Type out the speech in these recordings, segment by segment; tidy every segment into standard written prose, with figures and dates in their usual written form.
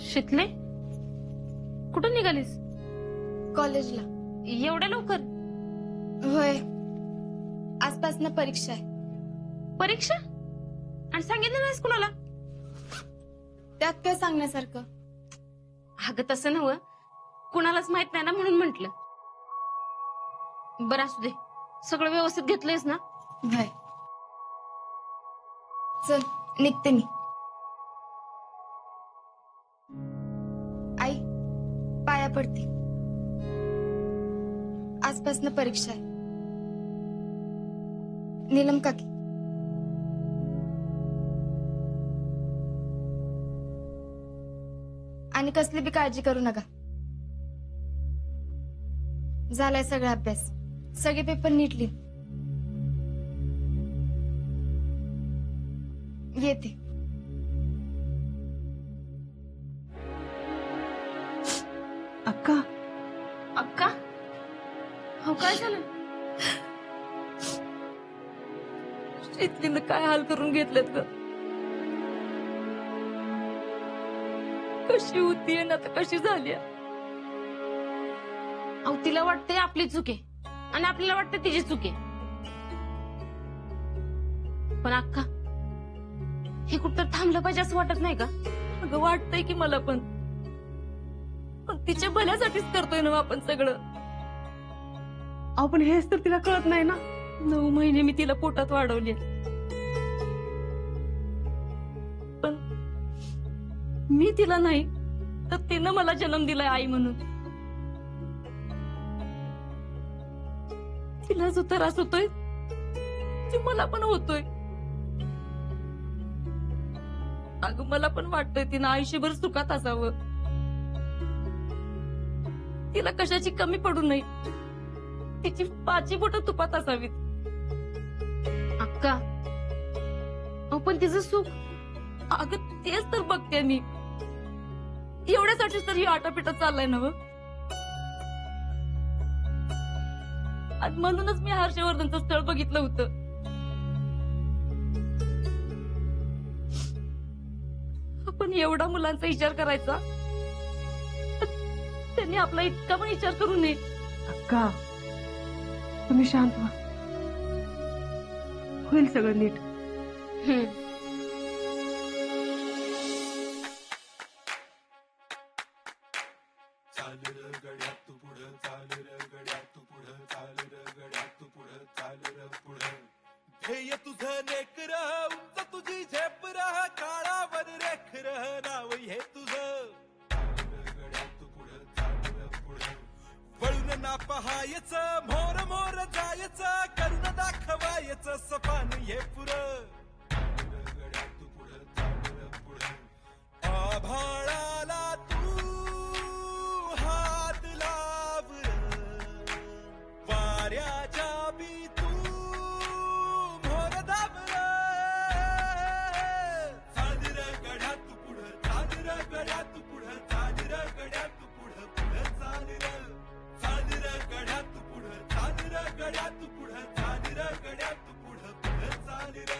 शितले, कुठं निघालीस? कॉलेजला. एवढ्या लवकर? होय, आजपासून परीक्षा आहे. परीक्षा? आणि सांगितलं नाहीस कुणाला? त्यात काय सांगण्यासारखं? अगं तसं नव्ह, कुणालाच माहित नाही ना म्हणून म्हंटल. बरं असू दे, सगळं व्यवस्थित घेतलंयस ना? होय. चल निघते मी. आई, पाया पडते. आजपासून परीक्षा आहे. नीलम काकी. आणि कसली बी काळजी करू नका. झालाय सगळा अभ्यास. सगळे पेपर नीट लिह. येते. अक्का. अक्का, हो काय झालं? शितलीनं काय हाल करून घेतलेत ग. कशी होतीये ना तर कशी झाली. अहो तिला वाटतंय आपली चूक आहे आणि आपल्याला वाटतं तिची चूक आहे. पण अक्का, हे कुठं थांबलं पाहिजे असं वाटत नाही का? अगं वाटतंय की मला पण तिच्या भल्यासाठीच करतोय ना आपण सगळं. अहो पण हेच तर तिला कळत नाही ना. 9 महिने मी तिला पोटात वाढवले, पण मी तिला नाही तर तिनं मला जन्म दिलाय आई म्हणून. तिला जो त्रास होतोय तो मला पण होतोय. अगं मला पण वाटतंय तिनं आयुष्यभर सुखात असावं. तिला कशाची कमी पडू नये. तिची 5 बोटं तुपात असावीत. अक्का, अहो पण तिचं सुख. अगं तेच तर बघते मी. एवढ्यासाठीच तर ही आटापिटा चाललाय ना व. आणि म्हणूनच मी हर्षवर्धनचं स्थळ बघितलं होतं. पण एवढा मुलांचा विचार करायचा, त्यांनी आपला इतका पण विचार करू नये. अक्का, तुम्ही शांत व्हा. होईल सगळं नीट. ध्येय तुझं लेकर उंच तुझी झेपर काळावर रेखर नाव हे तुझं. वळून ना पहायचं मोर मोर जायचं करून दाखवायचं सपान हे पुरं. आभाळाला तू हात लावर वाऱ्याच्या बी तू मोर दाबर. चांदर गड्या तू पुढं चांदर गड्या तू पुढं चांदर गड्या तू पुढं पुढं चांदर. चांदर गड्या तू पुढं चांदर गड्या तू पुढं चांदर गड्या तू पुढं पुढं चांदर.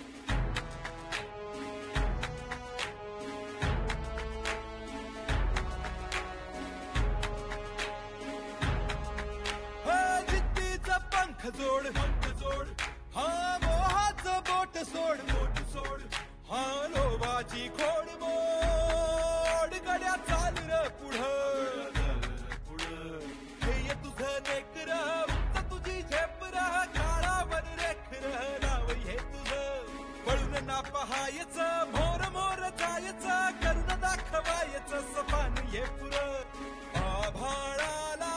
पंख जोड पंख जोड. हा मोहाचं बोट सोड बोट सोड. हा लोभाची खोड मोड गड्या चाल र पुढं पुढं. ध्येय तुझं लेकर उंच तुझी झेपर काळावर रेखर नाव हे तुझं. वळून ना पहायचं मोर मोर जायचं करून दाखवायचं सपान हे पुरं. आभाळाला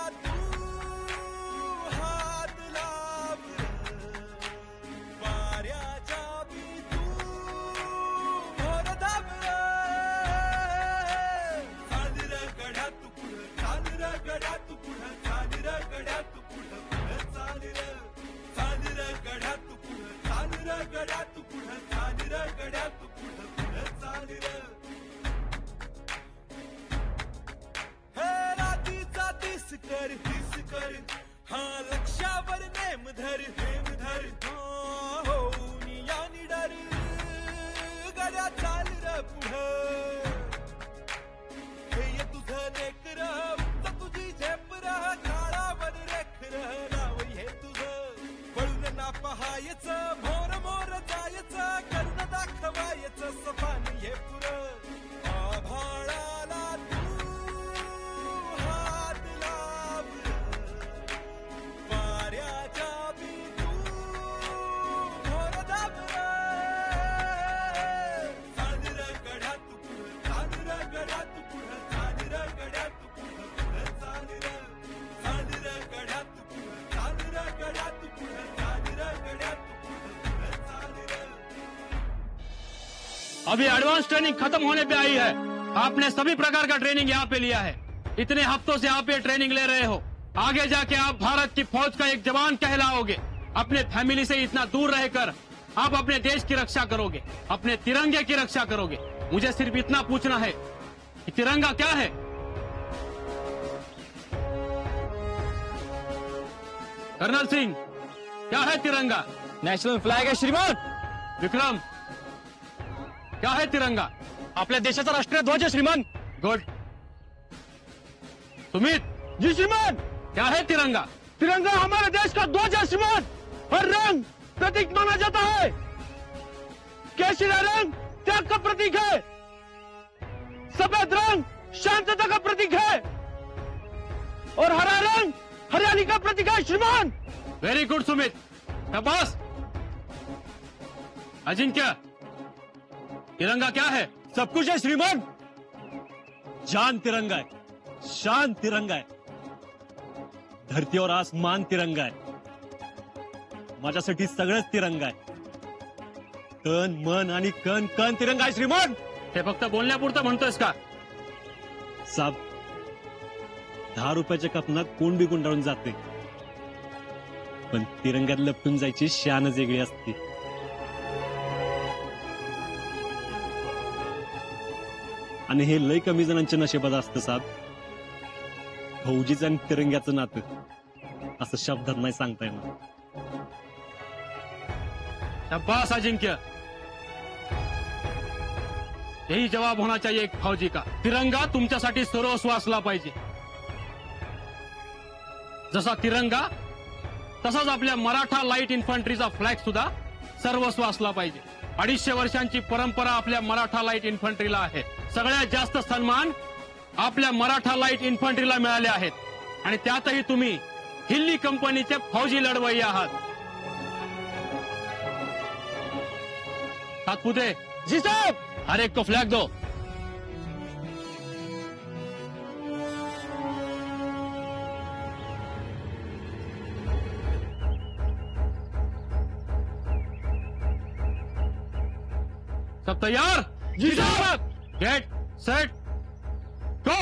कर. हा लक्षावर नेम धर हो निया निडर गड्या चाल र पुढं. सफान ये पुरं आभाळाला तू हात लाव वाऱ्याच्या बी तू भोर दाब चांदर गड्या तू पुढं चांदर गड्या तू पुढं चांदर गड्या तू पुढं पुढं चांदर गड्या तू पुढं चांदर गड्या तू पुढं चांदर गड्या तू पुढं पुढं चांदर अभी एडवांस ट्रेनिंग खत्म होने पे आई है। आपने सभी प्रकार का ट्रेनिंग यहाँ पे लिया है। इतने हफ्तों से आप ये ट्रेनिंग ले रहे हो। आगे जाके आप भारत की फौज का एक जवान कहलाओगे। अपने फैमिली से इतना दूर रहकर आप अपने देश की रक्षा करोगे, अपने तिरंगे की रक्षा करोगे। मुझे सिर्फ इतना पूछना है कि तिरंगा क्या है? कर्नल सिंह, क्या है तिरंगा? नॅशनल फ्लॅग आहे श्रीमान. विक्रम, क्या है तिरंगा? आपल्या देशाचा राष्ट्रीय ध्वज आहे श्रीमान. गुड। सुमित, जी श्रीमान. क्या है तिरंगा? तिरंगा हमारे देश का ध्वज है श्रीमान. हर रंग प्रतीक माना जाता है. केसरी रंग त्याग का प्रतीक है. सफेद रंग शांतता का प्रतीक है और हरा रंग हरियाली का प्रतीक है श्रीमान. वेरी गुड सुमित, शाबाश। अजिंक्य, तिरंगा क्या है? सब कुछ है श्रीमान. जान तिरंगा है, शान तिरंगा है, धरती और आसमान तिरंगा आहे. माझ्यासाठी सगळंच तिरंगा आहे. तन मन आणि कण कण तिरंगा आहे श्रीमान. हे फक्त बोलण्यापुरतं म्हणतोयस का? साब, 10 रुपयाच्या कपनात कोण बी गुंडाळून जाते, पण तिरंग्यात लपटून जायची शानच वेगळी असते. आणि हे लय कमी जणांच्या नशिबात असतं साहेब. फौजीचं आणि तिरंग्याचं नातं असं शब्दात नाही सांगता येणार. शाबाश अजिंक्य, यही जवाब होना चाहिए एक फौजी का. तिरंगा तुमच्यासाठी सर्वस्व असला पाहिजे. जसा तिरंगा तसाच आपल्या मराठा लाईट इन्फंट्रीचा फ्लॅग सुद्धा सर्वस्व असला पाहिजे. 250 वर्षांची परंपरा आपल्या मराठा लाईट इन्फंट्रीला आहे. सगळ्यात जास्त सन्मान आपल्या मराठा लाईट इन्फंट्रीला मिळाले आहेत आणि त्यातही तुम्ही हिल्ली कंपनीचे फौजी लढवय्ये आहात. सातपुते, जी साहेब. हर एक को फ्लैग दो. सब तैयार? जी साहब. Get set go.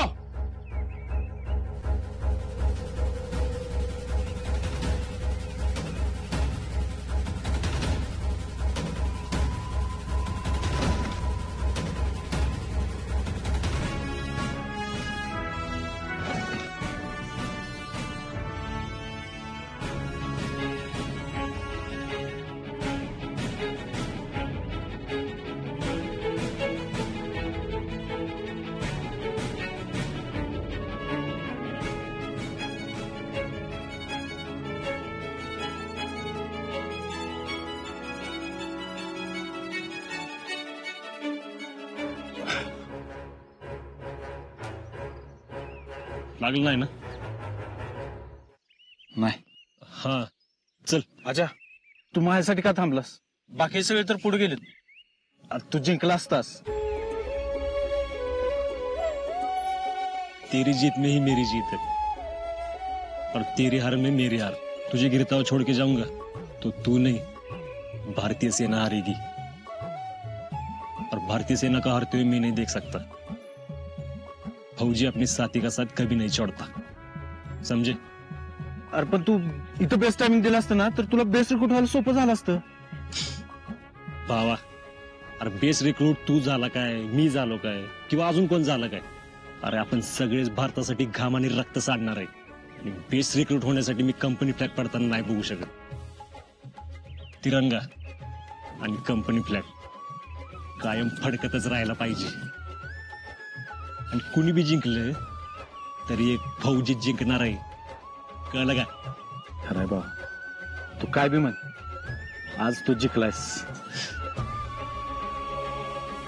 लागलं नाही ना? नाही. हा चल. आजा, तू माझ्यासाठी का थांबलास? बाकी सगळे तर पुढे गेलेत. तू जिंकला असतास. तेरी जीत में ही मेरी जीत है और तेरी हार में मेरी हार. तुझे गिरता छोड़ के जाऊंगा तो तू नहीं, भारतीय सेना हारेगी. और भारतीय सेना का हारते हुए मैं नहीं देख सकता. फौजी अपनी साथी का साथ कभी नहीं छोड़ता, समझे? अरे पण तू इथं बेस्ट टायमिंग दिला असतं ना तर तुला बेस्ट रिक्रूट व्हायला सोपं झालं असतं. भावा, अरे बेस्ट रिक्रूट तू झाला काय, मी झालो काय, किंवा अजून कोण झालं काय? अरे आपण सगळेच भारतासाठी घाम आणि रक्त सांडणार आहे. आणि बेस्ट रिक्रूट होण्यासाठी मी कंपनी फ्लॅग पडताना नाही बघू शकत. तिरंगा आणि कंपनी फ्लॅग कायम फडकतच राहायला पाहिजे. आणि कुणी बी जिंकलं तरी एक फौजी जिंकणार आहे, कळलं का? खरंय बा, तू काय बी म्हण, आज तू जिंकलायस.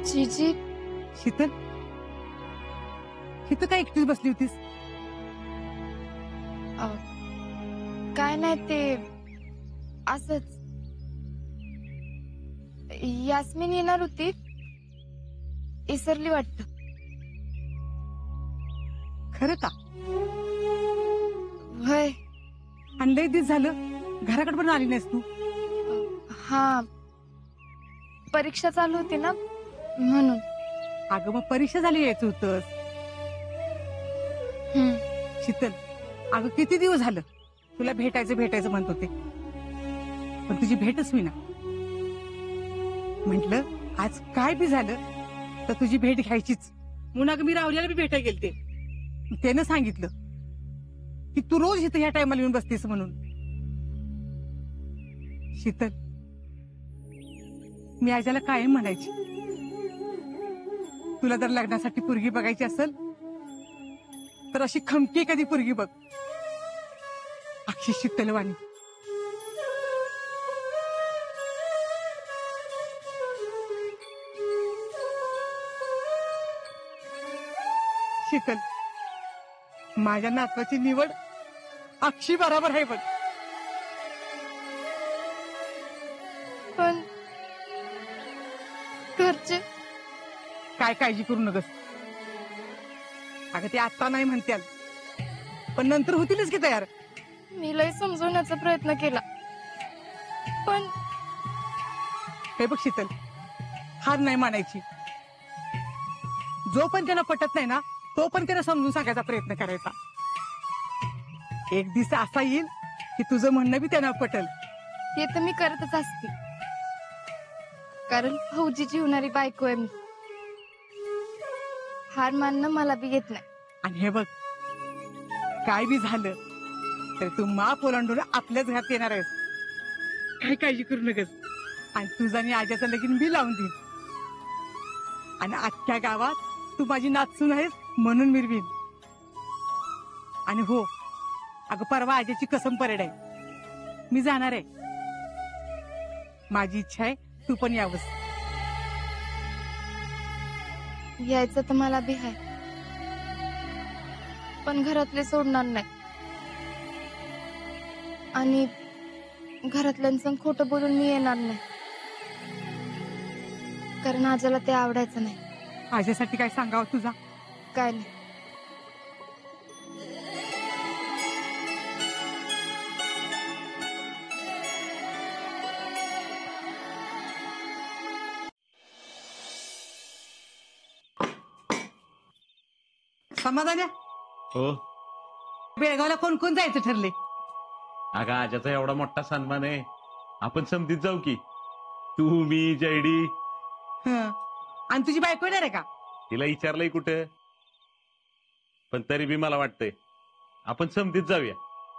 जीजी शीतल इथं काय एकटीच बसली होतीस? काय नाही ते असंच. यास्मिन येणार होती, इसरली वाटत. खरं का? होय. आणि लय दिवस झालं घराकडे पण आली नाहीस तू. हा, परीक्षा चालू होती ना म्हणून. अगं मग परीक्षा झाली यायचं होतंस. शीतल अगं किती दिवस झालं तुला भेटायचं म्हणत होते, पण तुझी भेटच होईना. म्हंटल आज काय बी झालं तर तुझी भेट घ्यायचीच म्हणून अगं मी रावल्याला बी भेटायला गेलते. त्यानं सांगितलं की तू रोज इथं ह्या टायमाला येऊन बसतेस म्हणून. शीतल मी आजाला कायम म्हणायची, तुला जर लग्नासाठी पोरगी बघायची असेल तर अशी खमकी कधी पोरगी बघ, अक्षी शीतलवाणी. शीतल माझ्या नातवाची निवड अक्षी बरोबर आहे बघ. पण घरचे काय काळजी करू नकस. अगं ते आता नाही म्हणत्याल पण नंतर होतीलच की तयार. मी लय समजवण्याचा प्रयत्न केला, पण हे बघ शीतल, हार नाही मानायची. जो पण त्यांना पटत नाही ना तो पण त्यांना समजून सांगायचा प्रयत्न करायचा. एक दिवस असा येईल की तुझं म्हणणं बी त्यांना पटल. ते तर मी करतच असते, कारण फौजीची होणारी बायको आहे मी. हार मानणं मला बी येत नाही. आणि हे बघ काय बी झालं तर तू माप ओलांडून आपल्याच घरात येणार आहेस. काही काळजी करू नकस. आणि तुझं आणि आज्याचं लगीन बी लावून देईन. आणि अख्ख्या गावात तू माझी नाचसून आहेस म्हणून मिरवीन. आणि हो अगं परवा आज्याची कसम परेड आहे, मी जाणार आहे. माझी इच्छा आहे तू पण यावंस. यायचं तर मला बी आहे, पण घरातले सोडणार नाही. आणि घरातल्यांचं खोटं बोलून मी येणार नाही, कारण आजाला ते आवडायचं नाही. आज्यासाठी काय सांगावं तुझा? काय नाही. समाधान हो बेळगावला कोण कोण जायचं ठरले? अगं आजाचा एवढा मोठा सन्मान आहे, आपण समतीत जाऊ की. तू मी जयडी. हं. आणि तुझी बायको येणार आहे का? तिला विचारलंय कुठं, पण तरी बी मला वाटतंय आपण समतीत जाऊया.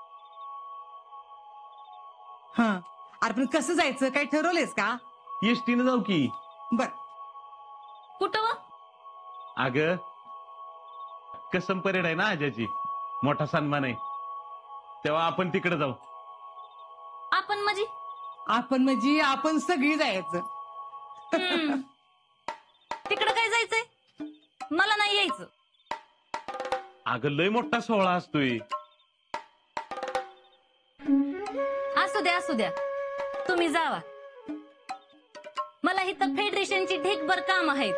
हं. अरे पण कसं जायचं काही ठरवलेस का? एसटीनं जाऊ की. बर. कुठं? अगं कसम परेड आहे ना आजाची, मोठा सन्मान आहे, तेव्हा आपण तिकडे जाऊ. आपण म्हणजे आपण म्हणजे आपण सगळी जायचं. तिकडं काय जायचंय? मला नाही यायचं. अगं लय मोठा सोहळा असतोय. असू द्या तुम्ही जावा. मला इथं फेडरेशनची ढेकभर काम आहेत.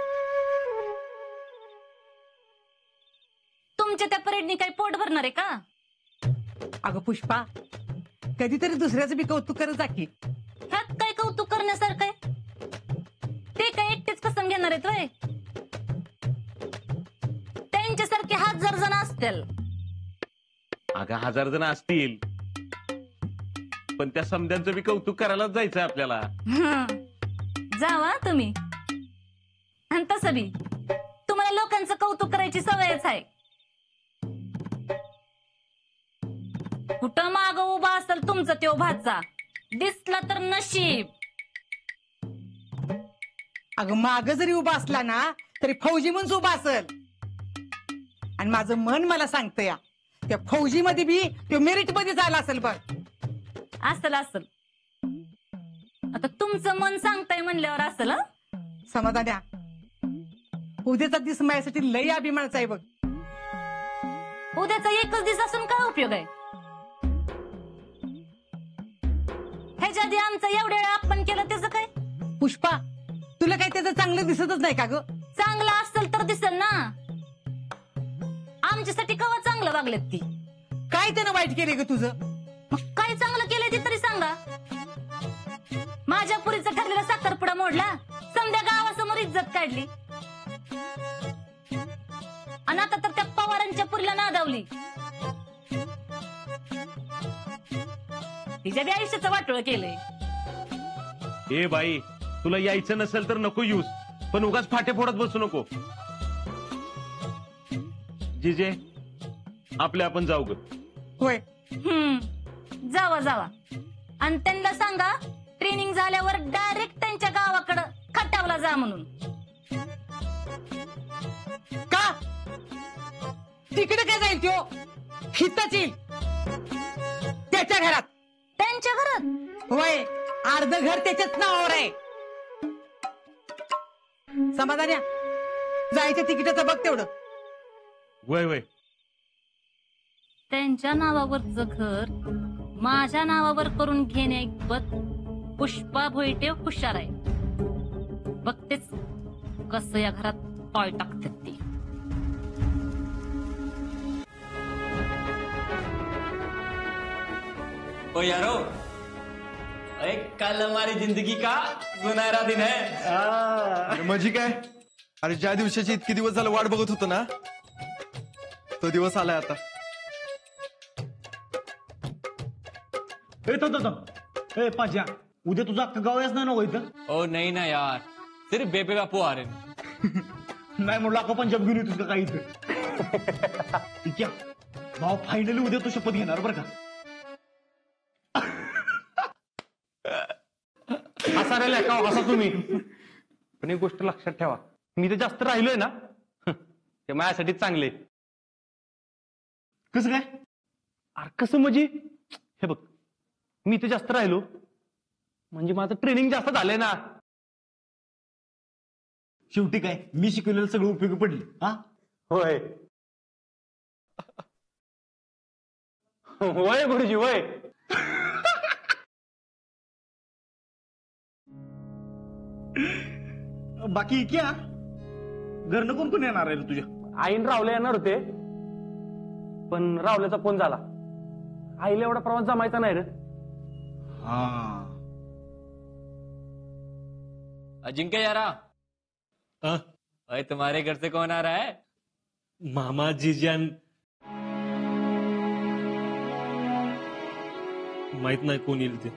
तुमच्या त्या परेडनी काही पोट भरणार आहे का? अगं पुष्पा कधीतरी दुसऱ्याचं बी कौतुक करत जा की. ह्यात काय कौतुक करण्यासारखं आहे? ते काय एकटेच कसम घेणार आहेत वय? त्यांच्यासारखे 1000 जण असतील. अगं 1000 जण असतील, पण त्या समद्यांचं बी कौतुक करायलाच जायचंय आपल्याला. जावा तुम्ही. आणि तसं बी तुम्हाला लोकांचं कौतुक करायची सवयच आहे. कुठं माग उभा असेल तुमचा त्यो भाचा, दिसला तर नशीब. अगं माग जरी उभा असला ना तरी फौजी म्हणून उभा असेल. आणि माझं मन मला सांगतं या त्या फौजी मध्ये बी तो मेरिट मध्ये झाला असेल बघ. असल आता तुमचं मन सांगताय म्हणल्यावर असल. समाधान्या उद्याचा दिवस माझ्यासाठी लई अभिमानाचा आहे बघ. उद्याचा एकच दिवस असून काय उपयोग आहे? ह्याच्या आधी आमचं एवढ्या वेळा अपमान केलं त्याचं काय? पुष्पा, तुला काही त्याचं चांगलं दिसतच नाही का ग? चांगलं असेल तर दिसेल ना. आमच्यासाठी कवा चांगलं वागलेत ती? काय त्यानं वाईट केले ग तुझं? मग काय चांगलं केलंय ते तरी सांगा. माझ्या पुरीचा ठरलेला साखरपुडा मोडला, समध्या गावासमोर इज्जत काढली, आणि आता तर त्या पवारांच्या पुरीला नादावली. तिच्या बी आयुष्याचं वाटोळ केलंय. ए बाई, तुला यायचं नसेल तर नको येऊस, पण उगाच फाटे फोडत बसू नको. जिजे, आपले आपण जाऊ ग. होय, जावा जावा, आणि त्यांना सांगा ट्रेनिंग झाल्यावर डायरेक्ट त्यांच्या गावाकडं खटावला जा म्हणून. का तिकडे काय जाईल त्यो? हितच येईल त्याच्या घरात. त्यांच्या घरात? होय, अर्ध घर त्याच्याच नावावर आहे. समाधान्या, जायच्या तिकिटाचं बघ तेवढं. वय वय, त्यांच्या नावावरचं घर माझ्या नावावर करून घेण्याइतपत पुष्पा भोईटे हुशार आहे. बघतेच कसं या घरात पाय टाकतात ती. ओ यारो, अरे कल हमारी जिंदगी का सुनहरा दिन है. म्हणजे काय? अरे ज्या दिवसाची इतके दिवस झालं वाट बघत होतो ना, तो दिवस आलाय आता. पाज्या, उद्या तुझं अख्खं गाव याच नाही ना इथं? ओ नहीं ना यार, सिर्फ बेबे बापू आ रहे हैं. नाही म्हणलं अख्खा पंजाब घेऊन येतोस का काही इथं? ठीक आहे भाऊ, फायनली उद्या तू शपथ घेणार बरं का? असा राहिलाय का असा तुम्ही? पण एक गोष्ट लक्षात ठेवा, मी तर जास्त राहिलोय ना, ते माझ्यासाठी चांगले. कसं काय? अरे कसं म्हणजे, हे बघ, मी तर जास्त राहिलो म्हणजे माझं ट्रेनिंग जास्त झालंय ना. शेवटी काय, मी शिकवलेलं सगळं उपयोगी पडले. हा होय होय गुरुजी होय. बाकी क्या घरनं कोण कोण येणार आहे रे तुझ्या? आईन रावले येणार होते, पण रावल्याचा फोन झाला. आईला एवढा प्रवास जमायचा नाही रे. अजिंक्य यारा, आ? अरे तुम्हारे घर से कौन आ रहा है? मामा जीजान माहित नाही कोण येईल ते.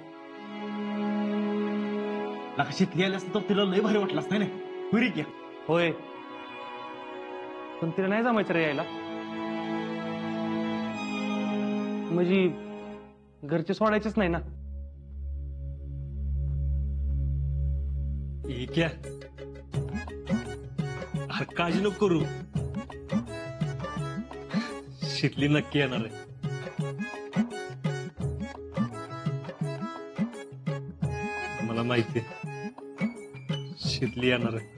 नका शेतली आली असतं तर तिला लय भारी वाटलं असतं ना. पुरी क्या होय, पण तिला नाही जमायचं रे यायला. म्हणजे घरचे सोडायचेच नाही ना. हे क्या, अरे काळजी नको करू, शिकली नक्की येणार आहे. मला माहितीये शिकली येणार आहे.